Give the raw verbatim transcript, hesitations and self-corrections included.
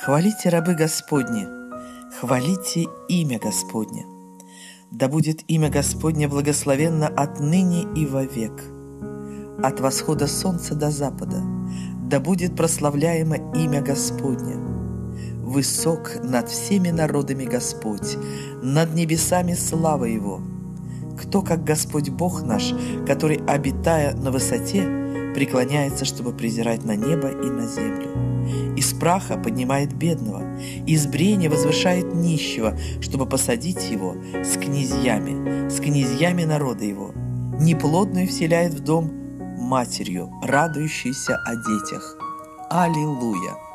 Хвалите, рабы Господни, хвалите имя Господне. Да будет имя Господне благословенно отныне и вовек. От восхода солнца до запада да будет прославляемо имя Господне. Высок над всеми народами Господь, над небесами слава Его. Кто, как Господь Бог наш, который, обитая на высоте, преклоняется, чтобы презирать на небо и на землю. Из праха поднимает бедного, из брения возвышает нищего, чтобы посадить его с князьями, с князьями народа его. Неплодную вселяет в дом матерью, радующейся о детях. Аллилуйя!